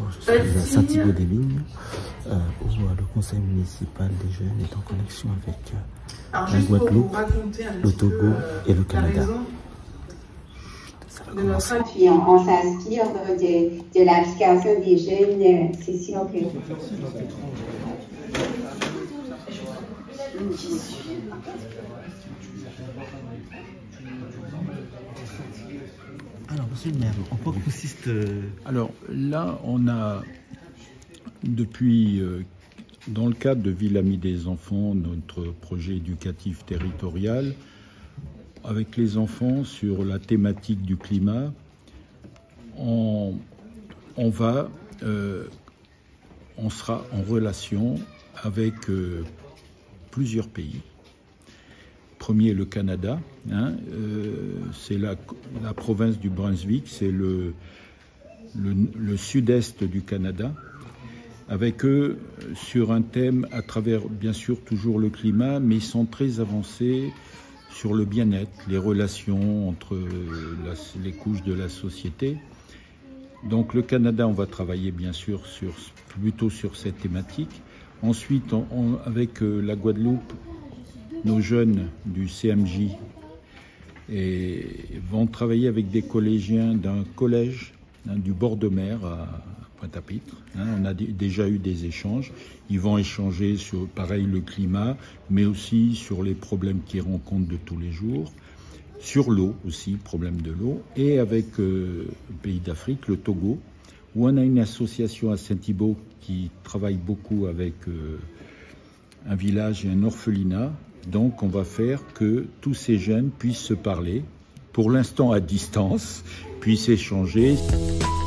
je suis à Saint-Thibault-des-Vignes, où le conseil municipal des jeunes est en connexion avec la Guadeloupe, le Togo et le Canada. Puis on s'inspire de l'application des jeunes, c'est sûr que... Alors, monsieur le maire, en quoi consiste... Alors là, on a, depuis, dans le cadre de Ville Amie des enfants, notre projet éducatif territorial, avec les enfants sur la thématique du climat, on sera en relation avec plusieurs pays. Premier, le Canada, c'est la province du Brunswick, c'est le sud-est du Canada, avec eux sur un thème à travers, bien sûr, toujours le climat, mais ils sont très avancés sur le bien-être, les relations entre les couches de la société. Donc le Canada, on va travailler bien sûr plutôt sur cette thématique. Ensuite, avec la Guadeloupe, nos jeunes du CMJ vont travailler avec des collégiens d'un collège du bord de mer à Pointe-à-Pitre. On a déjà eu des échanges. Ils vont échanger sur, pareil, le climat, mais aussi sur les problèmes qu'ils rencontrent de tous les jours. Sur l'eau aussi, problème de l'eau. Et avec le pays d'Afrique, le Togo, où on a une association à Saint-Thibault qui travaille beaucoup avec un village et un orphelinat. Donc on va faire que tous ces jeunes puissent se parler, pour l'instant à distance, puissent échanger.